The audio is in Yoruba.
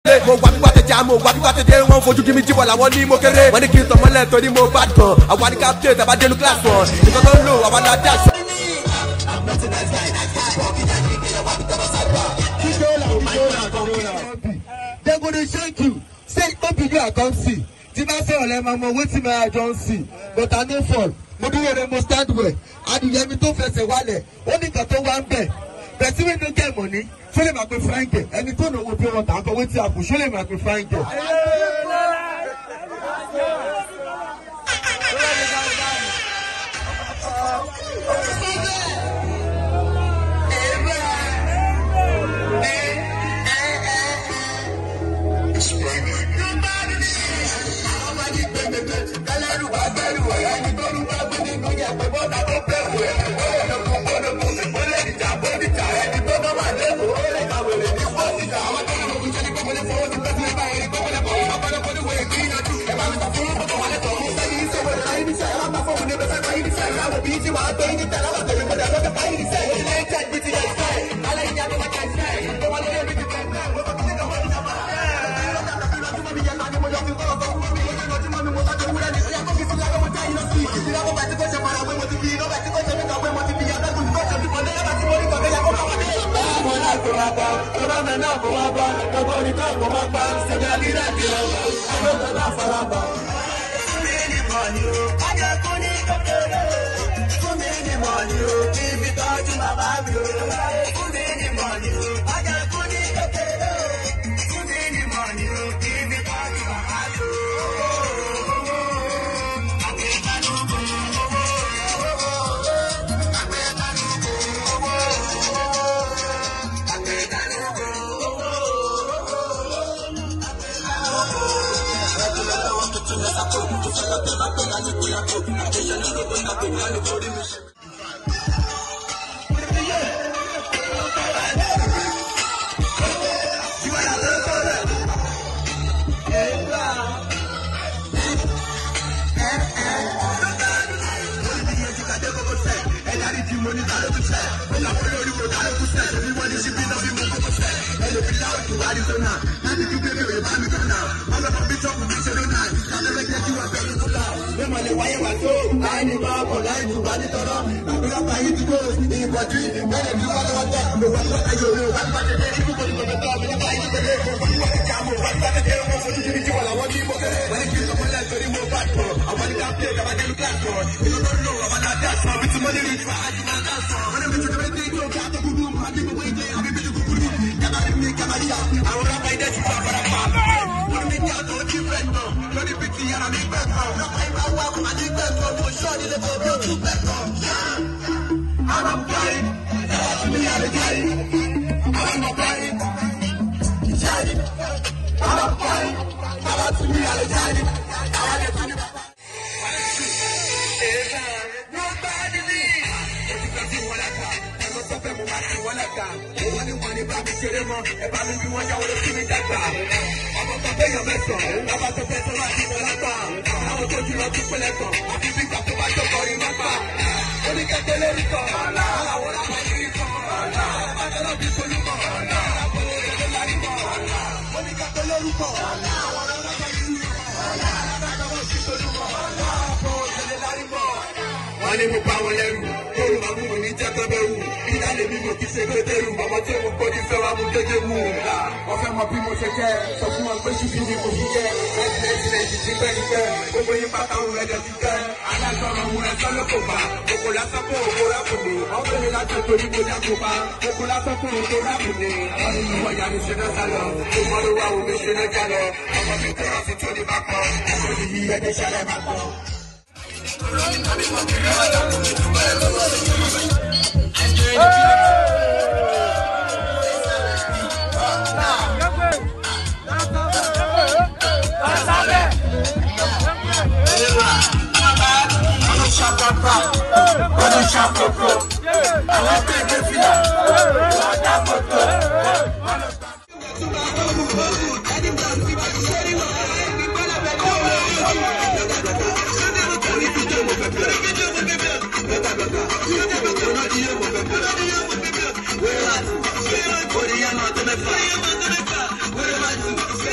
mo wá bí wá tẹ̀jà mo wá bí wá tẹ̀jẹ̀ wọ́n fojú kí mi jíbọ̀ làwọn ní mo kéré wọ́n ní kí n tọ̀ mọ́lẹ̀ torí mo bá gan àwa ní captain tàbá dénú class wọn nǹkan tó ń lò àwa náà dá aṣọ. They go to thank you say open your account see tí bá sọ̀rọ̀ lẹ́ẹ̀ máa mọ wetin my agent see but I no fall mo dúró rẹ mo stand well adìyẹ mi tó fẹsẹ̀ wálẹ̀ ó ní nǹkan tó wá ń bẹ̀ person wey no get money ṣó lè máa pe frank ẹni tó náà wo pé wọn tà á kọ wetin àpò ṣó lè máa pe frank. Where